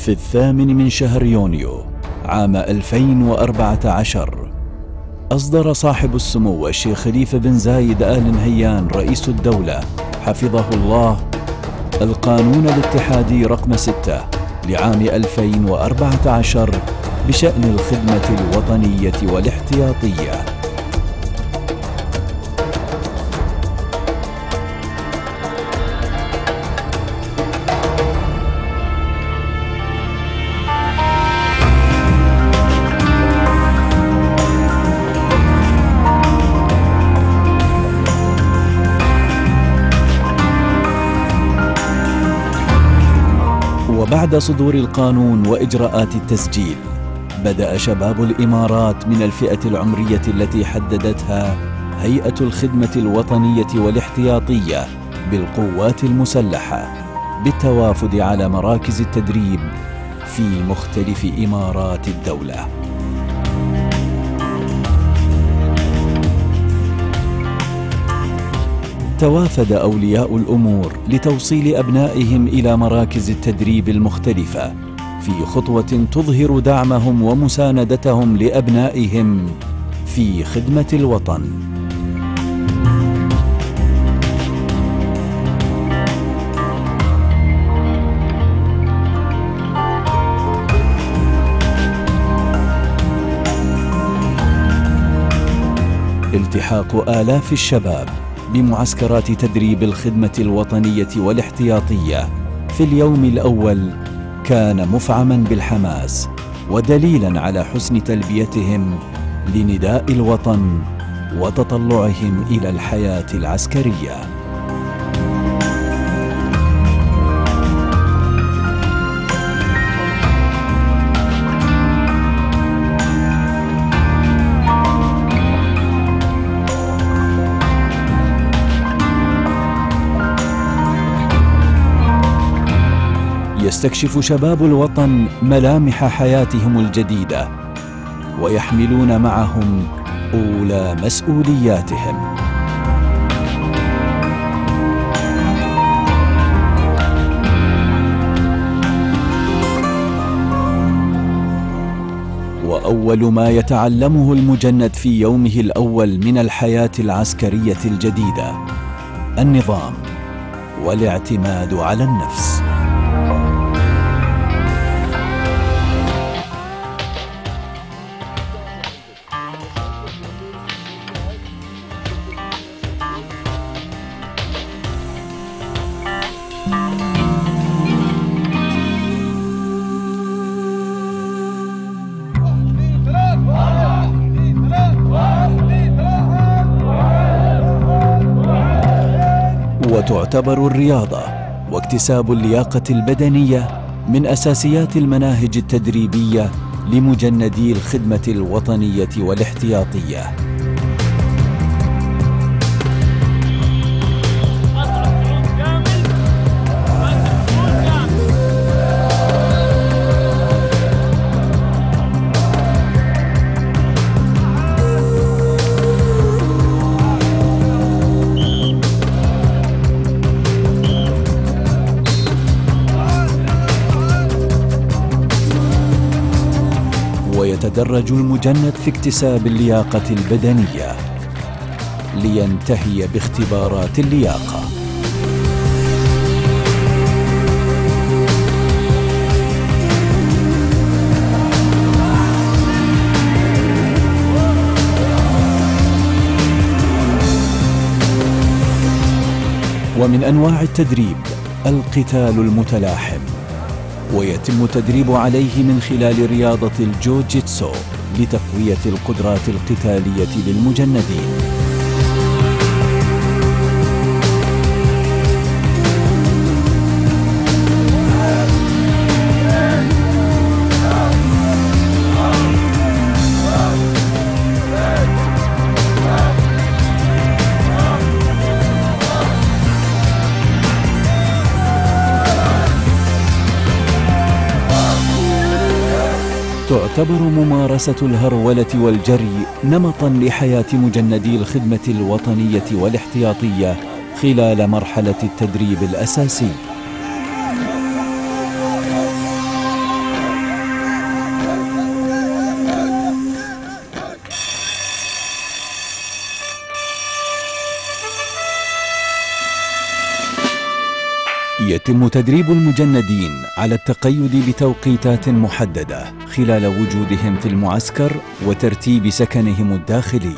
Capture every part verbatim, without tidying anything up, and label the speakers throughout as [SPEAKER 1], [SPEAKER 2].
[SPEAKER 1] في الثامن من شهر يونيو عام ألفين وأربعة عشر أصدر صاحب السمو الشيخ خليفة بن زايد آل نهيان رئيس الدولة حفظه الله القانون الاتحادي رقم ستة لعام ألفين وأربعة عشر بشأن الخدمة الوطنية والاحتياطية. وبعد صدور القانون وإجراءات التسجيل، بدأ شباب الإمارات من الفئة العمرية التي حددتها هيئة الخدمة الوطنية والاحتياطية بالقوات المسلحة بالتوافد على مراكز التدريب في مختلف إمارات الدولة. توافد أولياء الأمور لتوصيل أبنائهم إلى مراكز التدريب المختلفة في خطوة تظهر دعمهم ومساندتهم لأبنائهم في خدمة الوطن. التحاق آلاف الشباب بمعسكرات تدريب الخدمة الوطنية والاحتياطية في اليوم الأول كان مفعما بالحماس ودليلا على حسن تلبيتهم لنداء الوطن وتطلعهم إلى الحياة العسكرية. يستكشف شباب الوطن ملامح حياتهم الجديدة ويحملون معهم أولى مسؤولياتهم. وأول ما يتعلمه المجند في يومه الأول من الحياة العسكرية الجديدة النظام والاعتماد على النفس. وتعتبر الرياضة واكتساب اللياقة البدنية من أساسيات المناهج التدريبية لمجندي الخدمة الوطنية والاحتياطية. ويتدرج المجند في اكتساب اللياقة البدنية لينتهي باختبارات اللياقة. ومن أنواع التدريب القتال المتلاحم، ويتم التدريب عليه من خلال رياضة الجوجيتسو لتقوية القدرات القتالية للمجندين. تعتبر ممارسة الهرولة والجري نمطاً لحياة مجندي الخدمة الوطنية والاحتياطية خلال مرحلة التدريب الأساسي. يتم تدريب المجندين على التقيد بتوقيتات محددة خلال وجودهم في المعسكر وترتيب سكنهم الداخلي.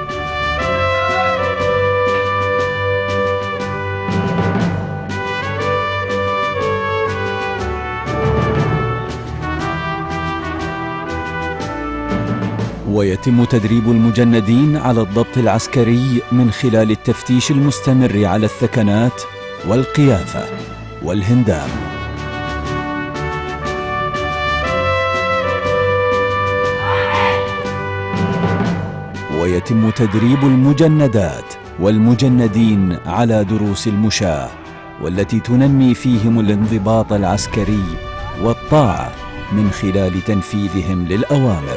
[SPEAKER 1] ويتم تدريب المجندين على الضبط العسكري من خلال التفتيش المستمر على الثكنات والقيافة والهندام. ويتم تدريب المجندات والمجندين على دروس المشاة، والتي تنمي فيهم الانضباط العسكري والطاعة من خلال تنفيذهم للأوامر.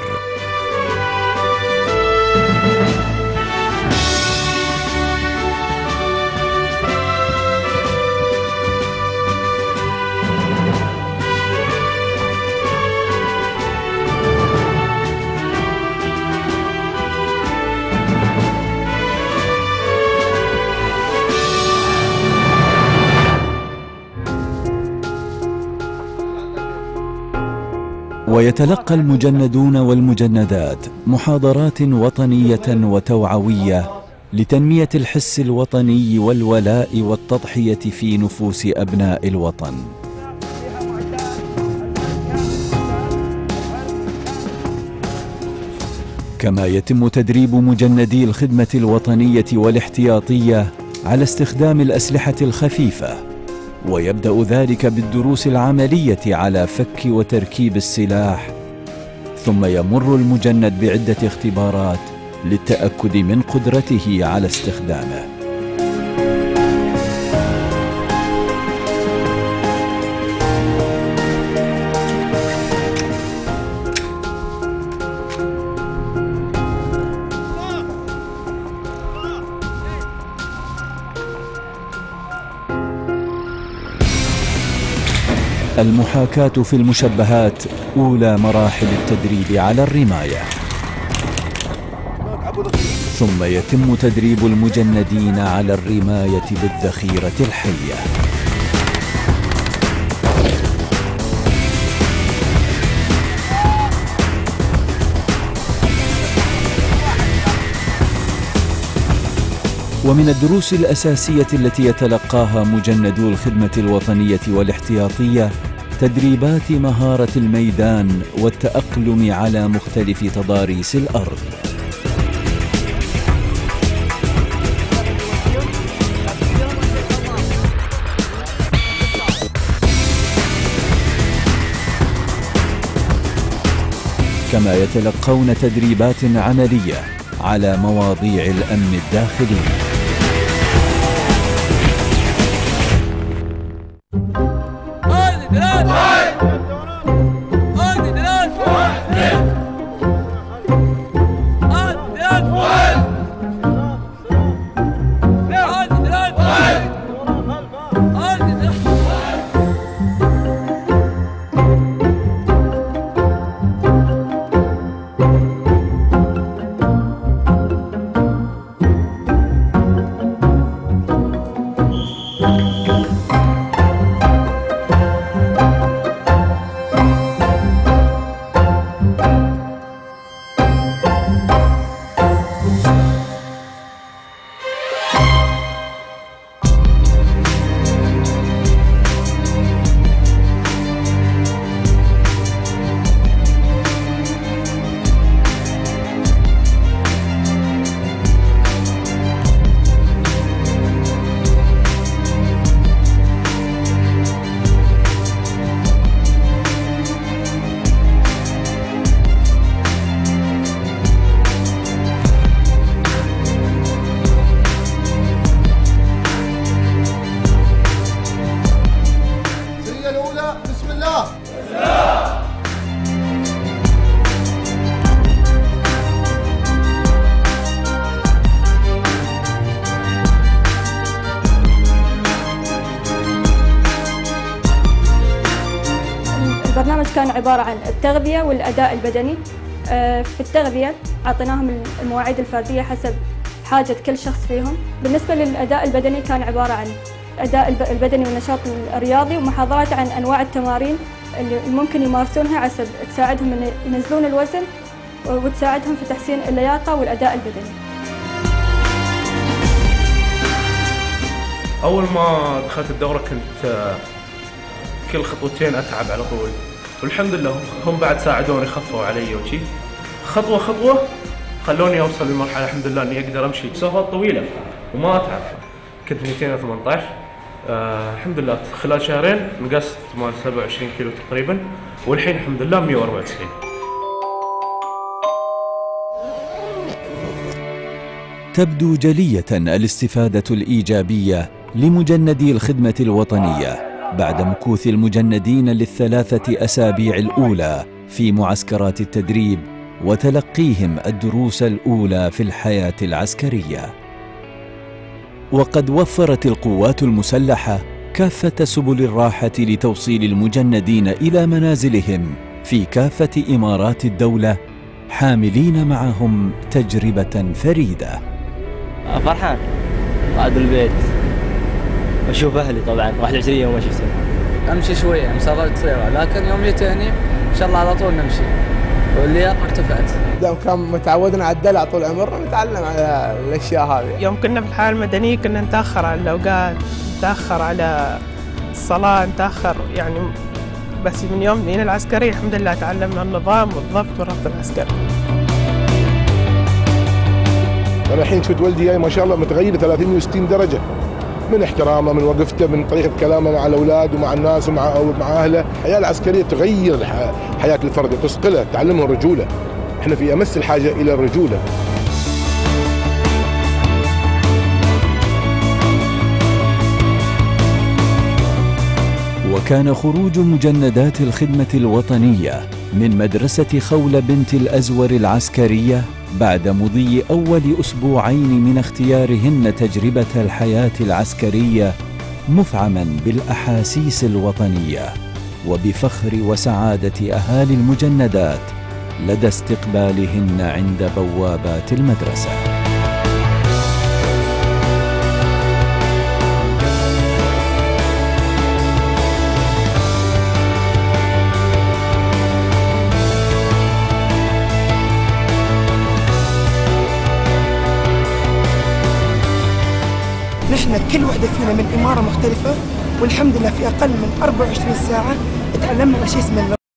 [SPEAKER 1] ويتلقى المجندون والمجندات محاضرات وطنية وتوعوية لتنمية الحس الوطني والولاء والتضحية في نفوس أبناء الوطن. كما يتم تدريب مجندي الخدمة الوطنية والاحتياطية على استخدام الأسلحة الخفيفة، ويبدأ ذلك بالدروس العملية على فك وتركيب السلاح، ثم يمر المجند بعدة اختبارات للتأكد من قدرته على استخدامه. المحاكاة في المشبهات أولى مراحل التدريب على الرماية، ثم يتم تدريب المجندين على الرماية بالذخيرة الحية. ومن الدروس الأساسية التي يتلقاها مجندو الخدمة الوطنية والاحتياطية تدريبات مهارة الميدان والتأقلم على مختلف تضاريس الأرض. كما يتلقون تدريبات عملية على مواضيع الأمن الداخلي.
[SPEAKER 2] البرنامج كان عبارة عن التغذية والأداء البدني. في التغذية أعطيناهم المواعيد الفردية حسب حاجة كل شخص فيهم. بالنسبة للأداء البدني كان عبارة عن الأداء البدني والنشاط الرياضي، ومحاضرات عن أنواع التمارين اللي ممكن يمارسونها عشان تساعدهم إن ينزلون الوزن وتساعدهم في تحسين اللياقة والأداء البدني.
[SPEAKER 3] أول ما دخلت الدورة كنت كل خطوتين أتعب على طول، والحمد لله هم بعد ساعدوني، خفوا علي وشي خطوة خطوة خلوني أوصل لمرحلة الحمد لله إني أقدر أمشي مسافات طويلة وما أتعب. كنت مئتين وثمانية عشر، آه الحمد لله خلال شهرين نقصت مال سبعة وعشرين كيلو تقريبا، والحين الحمد لله مئة وأربعة وتسعين.
[SPEAKER 1] تبدو جلية الاستفادة الإيجابية لمجندي الخدمة الوطنية بعد مكوث المجندين للثلاثة أسابيع الأولى في معسكرات التدريب وتلقيهم الدروس الأولى في الحياة العسكرية. وقد وفرت القوات المسلحة كافة سبل الراحة لتوصيل المجندين إلى منازلهم في كافة إمارات الدولة، حاملين معهم تجربة فريدة.
[SPEAKER 4] فرحان قاعد البيت واشوف اهلي، طبعا واحد وعشرين يوم ما شفتهم.
[SPEAKER 5] امشي شويه مسافات قصيره، لكن يوم جيتني ان شاء الله على طول نمشي، واللياقه ارتفعت.
[SPEAKER 6] دام كان متعودنا على الدلع طول عمرنا نتعلم على الاشياء هذه.
[SPEAKER 7] يوم كنا في الحياه المدنيه كنا نتاخر على الاوقات، نتاخر على الصلاه، نتاخر يعني، بس من يوم جينا العسكريه الحمد لله تعلمنا النظام والضبط والربط العسكري.
[SPEAKER 8] أنا الحين شفت والدي جاي ما شاء الله متغير ثلاثمئة وستين درجة، من احترامه، من وقفته، من طريقة كلامه مع الأولاد ومع الناس ومع مع أهله. الحياة العسكرية تغير حياة الفرد وتصقله، تعلمه الرجولة. احنا في أمس الحاجة إلى الرجولة.
[SPEAKER 1] وكان خروج مجندات الخدمة الوطنية من مدرسة خولة بنت الأزور العسكرية بعد مضي أول أسبوعين من اختيارهن تجربة الحياة العسكرية مفعما بالأحاسيس الوطنية وبفخر وسعادة أهالي المجندات لدى استقبالهن عند بوابات المدرسة.
[SPEAKER 9] نحن كل وحدة فينا من إمارة مختلفة، والحمد لله في أقل من أربع وعشرين ساعة تعلمنا شيء اسمه